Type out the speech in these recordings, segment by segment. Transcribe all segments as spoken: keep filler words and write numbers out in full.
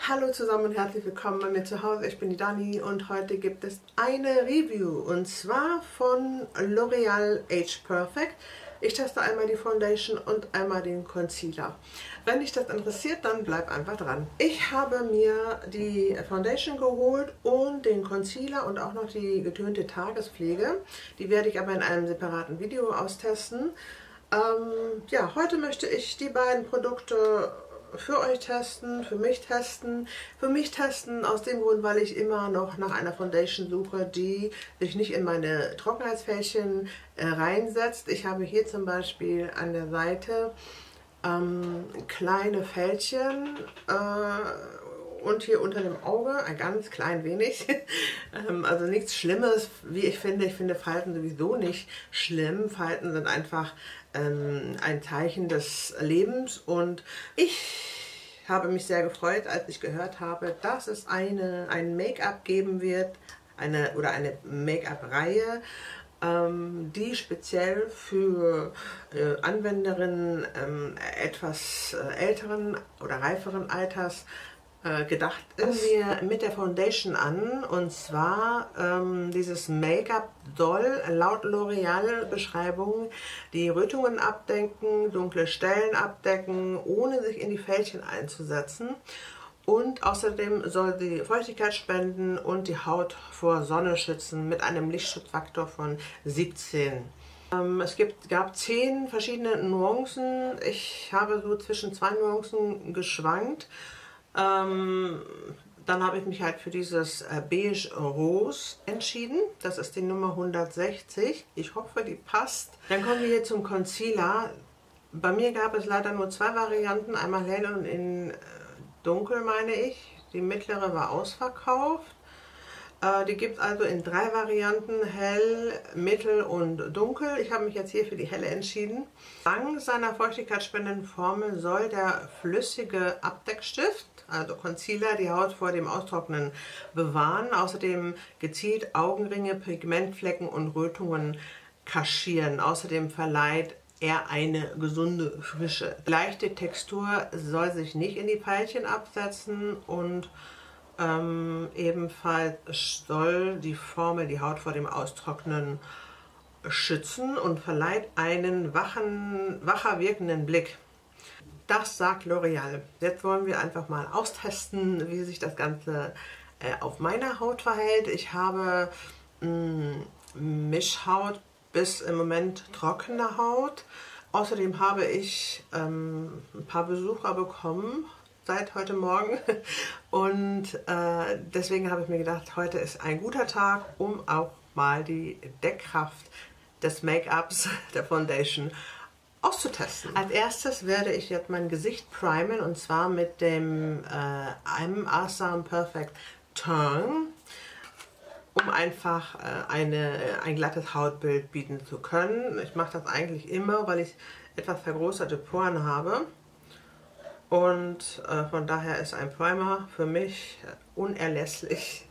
Hallo zusammen und herzlich willkommen bei mir zu Hause. Ich bin die Dani und heute gibt es eine Review und zwar von L'Oreal Age Perfect. Ich teste einmal die Foundation und einmal den Concealer. Wenn dich das interessiert, dann bleib einfach dran. Ich habe mir die Foundation geholt und den Concealer und auch noch die getönte Tagespflege. Die werde ich aber in einem separaten Video austesten. Ähm, ja, heute möchte ich die beiden Produkte für euch testen, für mich testen. Für mich testen aus dem Grund, weil ich immer noch nach einer Foundation suche, die sich nicht in meine Trockenheitsfältchen äh, reinsetzt. Ich habe hier zum Beispiel an der Seite ähm, kleine Fältchen äh, und hier unter dem Auge ein ganz klein wenig. ähm, also nichts Schlimmes, wie ich finde. Ich finde Falten sowieso nicht schlimm. Falten sind einfach ähm, ein Zeichen des Lebens und ich habe mich sehr gefreut, als ich gehört habe, dass es eine, ein Make-up geben wird, eine oder eine Make-up-Reihe, ähm, die speziell für äh, Anwenderinnen ähm, etwas äh, älteren oder reiferen Alters gedacht ist. Fangen wir mit der Foundation an und zwar ähm, dieses Make-up soll laut L'Oreal Beschreibung die Rötungen abdecken, dunkle Stellen abdecken, ohne sich in die Fältchen einzusetzen, und außerdem soll sie Feuchtigkeit spenden und die Haut vor Sonne schützen mit einem Lichtschutzfaktor von siebzehn. Ähm, es gibt, gab zehn verschiedene Nuancen. Ich habe so zwischen zwei Nuancen geschwankt. Ähm, dann habe ich mich halt für dieses äh, Beige Rose entschieden. Das ist die Nummer hundertsechzig. Ich hoffe, die passt. Dann kommen wir hier zum Concealer. Bei mir gab es leider nur zwei Varianten. Einmal hell und in äh, dunkel, meine ich. Die mittlere war ausverkauft. Äh, die gibt es also in drei Varianten. Hell, mittel und dunkel. Ich habe mich jetzt hier für die helle entschieden. Dank seiner feuchtigkeitsspendenden Formel soll der flüssige Abdeckstift, also Concealer, die Haut vor dem Austrocknen bewahren. Außerdem gezielt Augenringe, Pigmentflecken und Rötungen kaschieren. Außerdem verleiht er eine gesunde Frische. Leichte Textur soll sich nicht in die Pfeilchen absetzen und ähm, ebenfalls soll die Formel die Haut vor dem Austrocknen schützen und verleiht einen wachen, wacher wirkenden Blick. Das sagt L'Oreal. Jetzt wollen wir einfach mal austesten, wie sich das Ganze äh, auf meiner Haut verhält. Ich habe mh, Mischhaut bis im Moment trockene Haut. Außerdem habe ich ähm, ein paar Besucher bekommen seit heute Morgen und äh, deswegen habe ich mir gedacht, heute ist ein guter Tag, um auch mal die Deckkraft des Make-ups, der Foundation, auszutesten. Als erstes werde ich jetzt mein Gesicht primen und zwar mit dem äh, M Awesome Perfect Turn, um einfach äh, eine, ein glattes Hautbild bieten zu können. Ich mache das eigentlich immer, weil ich etwas vergrößerte Poren habe und äh, von daher ist ein Primer für mich unerlässlich.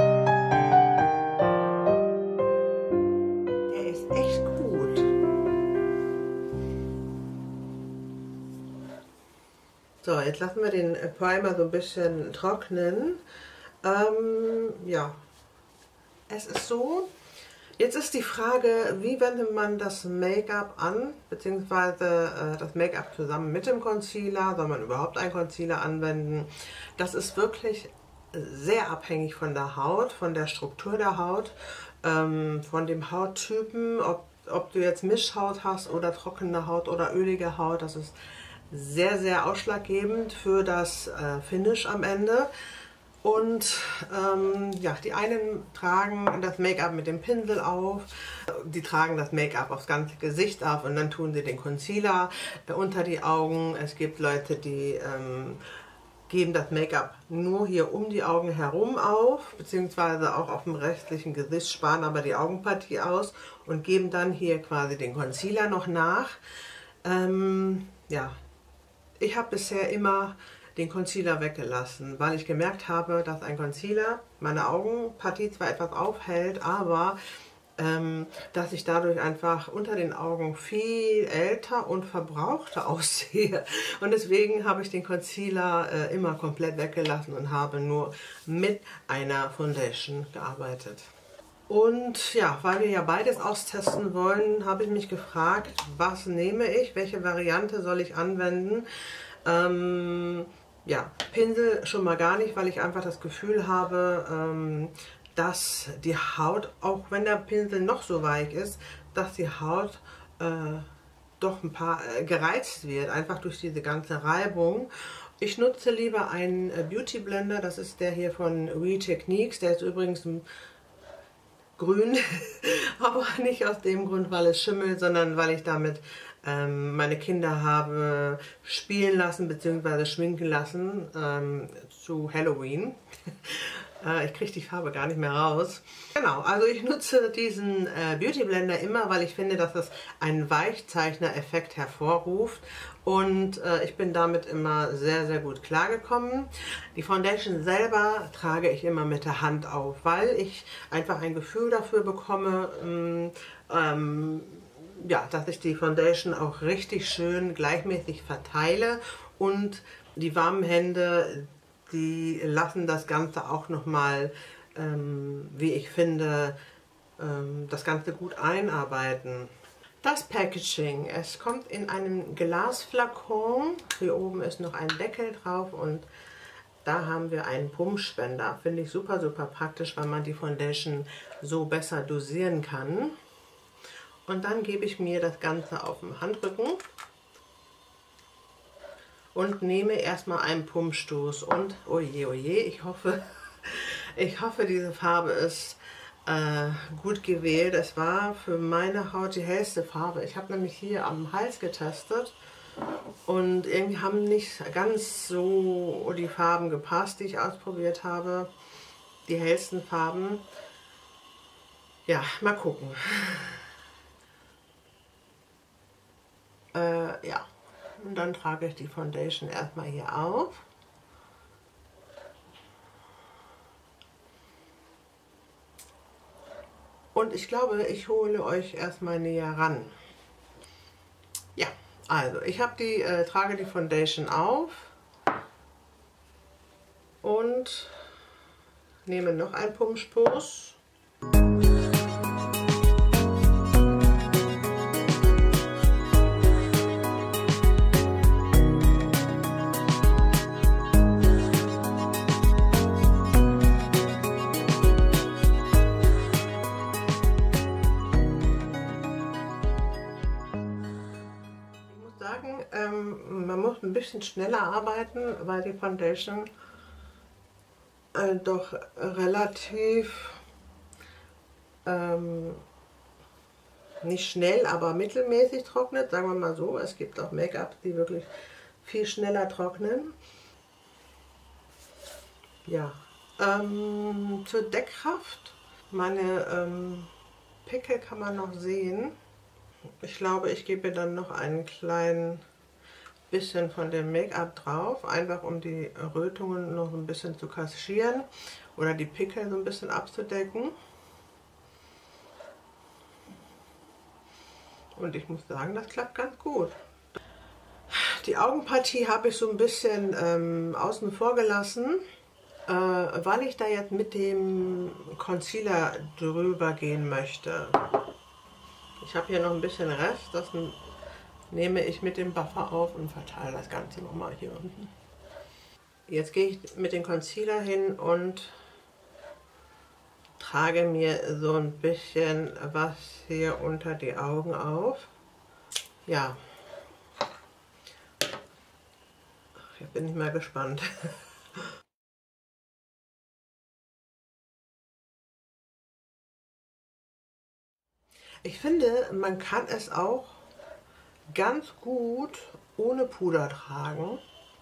So, jetzt lassen wir den Primer so ein bisschen trocknen. Ähm, ja, es ist so. Jetzt ist die Frage, wie wendet man das Make-up an, beziehungsweise äh, das Make-up zusammen mit dem Concealer. Soll man überhaupt einen Concealer anwenden? Das ist wirklich sehr abhängig von der Haut, von der Struktur der Haut, ähm, von dem Hauttypen, ob, ob du jetzt Mischhaut hast oder trockene Haut oder ölige Haut. Das ist sehr, sehr ausschlaggebend für das äh, Finish am Ende. Und ähm, ja, die einen tragen das Make-up mit dem Pinsel auf, die tragen das Make-up aufs ganze Gesicht auf und dann tun sie den Concealer äh, unter die Augen. Es gibt Leute, die ähm, geben das Make-up nur hier um die Augen herum auf, beziehungsweise auch auf dem restlichen Gesicht, sparen aber die Augenpartie aus und geben dann hier quasi den Concealer noch nach. Ähm, ja. Ich habe bisher immer den Concealer weggelassen, weil ich gemerkt habe, dass ein Concealer meine Augenpartie zwar etwas aufhält, aber ähm, dass ich dadurch einfach unter den Augen viel älter und verbrauchter aussehe. Und deswegen habe ich den Concealer äh, immer komplett weggelassen und habe nur mit einer Foundation gearbeitet. Und ja, weil wir ja beides austesten wollen, habe ich mich gefragt, was nehme ich, welche Variante soll ich anwenden. Ähm, ja, Pinsel schon mal gar nicht, weil ich einfach das Gefühl habe, ähm, dass die Haut, auch wenn der Pinsel noch so weich ist, dass die Haut äh, doch ein paar äh, gereizt wird, einfach durch diese ganze Reibung. Ich nutze lieber einen äh, Beauty Blender, das ist der hier von Retechniques, der ist übrigens ein grün, aber nicht aus dem Grund, weil es schimmelt, sondern weil ich damit ähm, meine Kinder habe spielen lassen bzw. schminken lassen ähm, zu Halloween. äh, ich kriege die Farbe gar nicht mehr raus. Genau, also ich nutze diesen äh, Beauty Blender immer, weil ich finde, dass es einen Weichzeichner-Effekt hervorruft. Und äh, ich bin damit immer sehr, sehr gut klargekommen. Die Foundation selber trage ich immer mit der Hand auf, weil ich einfach ein Gefühl dafür bekomme, ähm, ja, dass ich die Foundation auch richtig schön gleichmäßig verteile. Und die warmen Hände, die lassen das Ganze auch nochmal, ähm, wie ich finde, ähm, das Ganze gut einarbeiten. Das Packaging, es kommt in einem Glasflakon, hier oben ist noch ein Deckel drauf und da haben wir einen Pumpspender. Finde ich super, super praktisch, weil man die Foundation so besser dosieren kann. Und dann gebe ich mir das Ganze auf den Handrücken und nehme erstmal einen Pumpstoß und oje, oje, ich hoffe, ich hoffe, diese Farbe ist Äh, gut gewählt. Es war für meine Haut die hellste Farbe. Ich habe nämlich hier am Hals getestet und irgendwie haben nicht ganz so die Farben gepasst, die ich ausprobiert habe. Die hellsten Farben. Ja, mal gucken. Äh, ja, und dann trage ich die Foundation erstmal hier auf. Und ich glaube, ich hole euch erstmal näher ran. Ja, also ich habe die, äh, trage die Foundation auf und nehme noch einen Pumpstoß. Ähm, man muss ein bisschen schneller arbeiten, weil die Foundation äh, doch relativ ähm, nicht schnell, aber mittelmäßig trocknet, sagen wir mal so. Es gibt auch Make-ups, die wirklich viel schneller trocknen. Ja, ähm, zur Deckkraft. Meine ähm, Pickel kann man noch sehen. Ich glaube, ich gebe dann noch einen kleinen bisschen von dem Make-up drauf, einfach um die Rötungen noch ein bisschen zu kaschieren oder die Pickel so ein bisschen abzudecken. Und ich muss sagen, das klappt ganz gut. Die Augenpartie habe ich so ein bisschen ähm, außen vor gelassen, äh, weil ich da jetzt mit dem Concealer drüber gehen möchte. Ich habe hier noch ein bisschen Rest, das nehme ich mit dem Buffer auf und verteile das Ganze nochmal hier unten. Jetzt gehe ich mit dem Concealer hin und trage mir so ein bisschen was hier unter die Augen auf. Ja, jetzt bin ich mal gespannt. Ich finde, man kann es auch ganz gut ohne Puder tragen.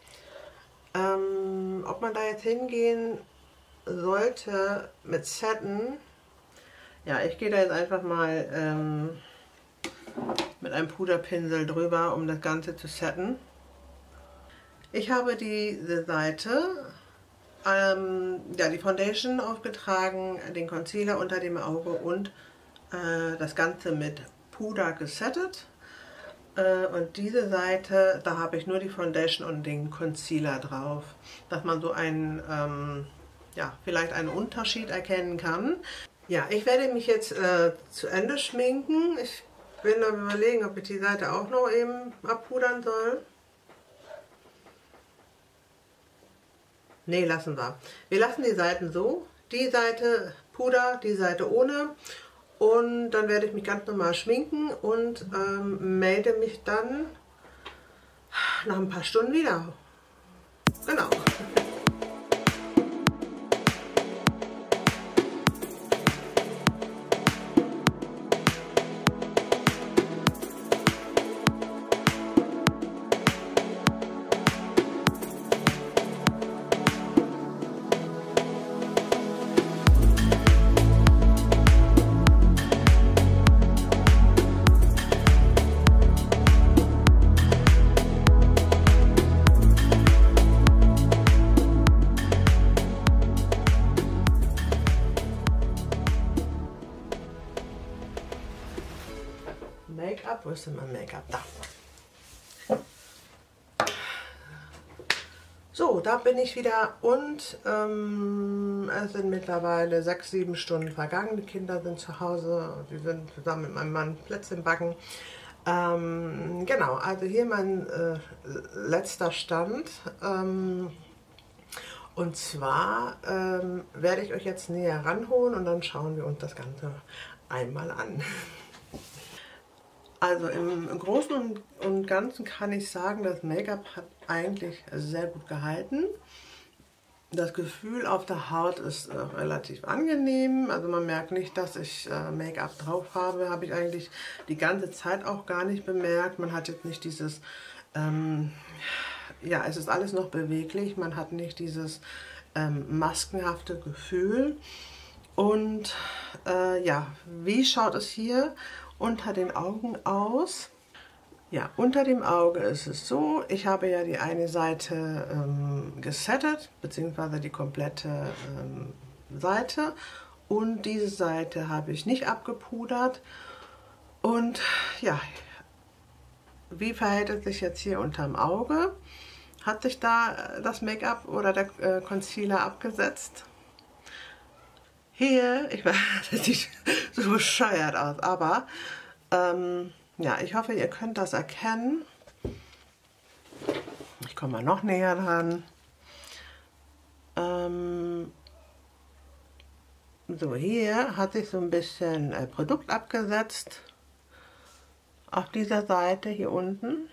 Ähm, ob man da jetzt hingehen sollte mit Setten, ja, ich gehe da jetzt einfach mal ähm, mit einem Puderpinsel drüber, um das Ganze zu setten. Ich habe diese Seite, ähm, ja, die Foundation aufgetragen, den Concealer unter dem Auge und äh, das Ganze mit Puder gesettet. Äh, und diese Seite, da habe ich nur die Foundation und den Concealer drauf, dass man so einen, ähm, ja, vielleicht einen Unterschied erkennen kann. Ja, ich werde mich jetzt äh, zu Ende schminken. Ich bin am Überlegen, ob ich die Seite auch noch eben abpudern soll. Ne, lassen wir. Wir lassen die Seiten so. Die Seite Puder, die Seite ohne. Und dann werde ich mich ganz normal schminken und ähm, melde mich dann nach ein paar Stunden wieder. Genau. Make-up, wo ist denn mein Make-up? Da. So, da bin ich wieder und ähm, es sind mittlerweile sechs, sieben Stunden vergangen. Die Kinder sind zu Hause, sie sind zusammen mit meinem Mann Plätzchen backen. Ähm, genau, also hier mein äh, letzter Stand. Ähm, und zwar ähm, werde ich euch jetzt näher ranholen und dann schauen wir uns das Ganze einmal an. Also im Großen und Ganzen kann ich sagen, das Make-up hat eigentlich sehr gut gehalten. Das Gefühl auf der Haut ist äh, relativ angenehm. Also man merkt nicht, dass ich äh, Make-up drauf habe. Habe ich eigentlich die ganze Zeit auch gar nicht bemerkt. Man hat jetzt nicht dieses, ähm, ja, es ist alles noch beweglich. Man hat nicht dieses ähm, maskenhafte Gefühl. Und äh, ja, wie schaut es hier unter den Augen aus? Ja, unter dem Auge ist es so, ich habe ja die eine Seite ähm, gesettet, beziehungsweise die komplette ähm, Seite, und diese Seite habe ich nicht abgepudert. Und ja, wie verhält es sich jetzt hier unterm Auge? Hat sich da das Make-up oder der äh, Concealer abgesetzt? Hier, ich weiß, das sieht so bescheuert aus, aber ähm, ja, ich hoffe, ihr könnt das erkennen. Ich komme mal noch näher dran. Ähm, so, hier hat sich so ein bisschen äh, Produkt abgesetzt. Auf dieser Seite hier unten.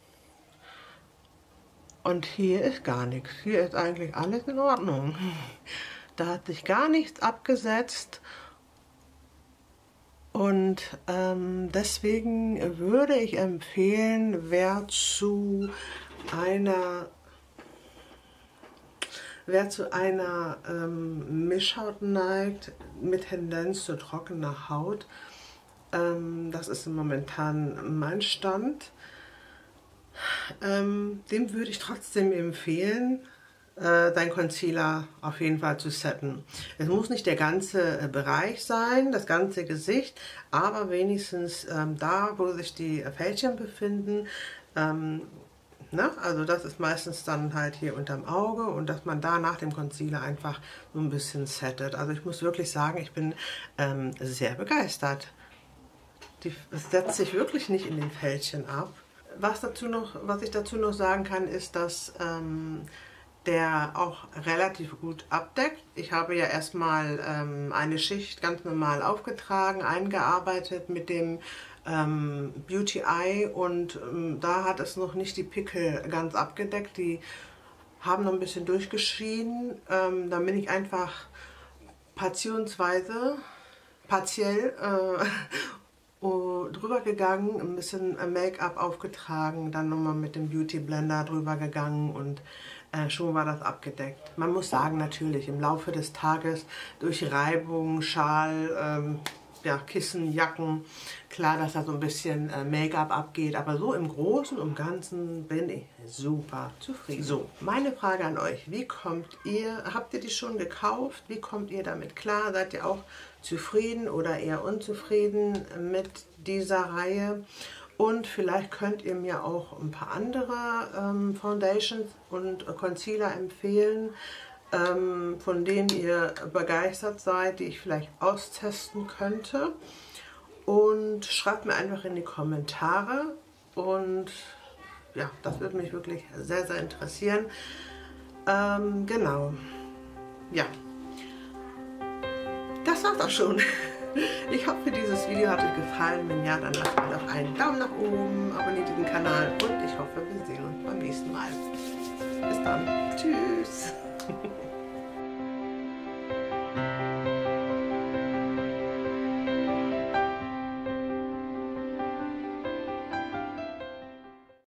Und hier ist gar nichts. Hier ist eigentlich alles in Ordnung. Da hat sich gar nichts abgesetzt. Und ähm, deswegen würde ich empfehlen, wer zu einer, wer zu einer ähm, Mischhaut neigt, mit Tendenz zu trockener Haut, ähm, das ist momentan mein Stand, ähm, dem würde ich trotzdem empfehlen, dein Concealer auf jeden Fall zu setten. Es muss nicht der ganze Bereich sein, das ganze Gesicht, aber wenigstens ähm, da, wo sich die Fältchen befinden. Ähm, ne? Also das ist meistens dann halt hier unterm Auge, und dass man da nach dem Concealer einfach so ein bisschen settet. Also ich muss wirklich sagen, ich bin ähm, sehr begeistert. Die, es setzt sich wirklich nicht in den Fältchen ab. Was, dazu noch, was ich dazu noch sagen kann, ist, dass ähm, der auch relativ gut abdeckt. Ich habe ja erstmal ähm, eine Schicht ganz normal aufgetragen, eingearbeitet mit dem ähm, Beauty Eye, und ähm, da hat es noch nicht die Pickel ganz abgedeckt. Die haben noch ein bisschen durchgeschieden. Ähm, dann bin ich einfach partionsweise, partiell äh, drüber gegangen, ein bisschen Make-up aufgetragen, dann nochmal mit dem Beauty Blender drüber gegangen, und äh, schon war das abgedeckt. Man muss sagen, natürlich im Laufe des Tages durch Reibung, Schal, ähm, ja, Kissen, Jacken. Klar, dass da so ein bisschen äh, Make-up abgeht, aber so im Großen und Ganzen bin ich super zufrieden. So, meine Frage an euch, wie kommt ihr, habt ihr die schon gekauft? Wie kommt ihr damit klar? Seid ihr auch zufrieden oder eher unzufrieden mit dieser Reihe? Und vielleicht könnt ihr mir auch ein paar andere ähm, Foundations und Concealer empfehlen, ähm, von denen ihr begeistert seid, die ich vielleicht austesten könnte. Und schreibt mir einfach in die Kommentare. Und ja, das würde mich wirklich sehr, sehr interessieren. Ähm, genau. Ja. Das war's auch schon. Ich hoffe, dieses Video hat euch gefallen. Wenn ja, dann lasst mir doch einen Daumen nach oben, abonniert den Kanal und ich hoffe, wir sehen uns beim nächsten Mal. Bis dann. Tschüss.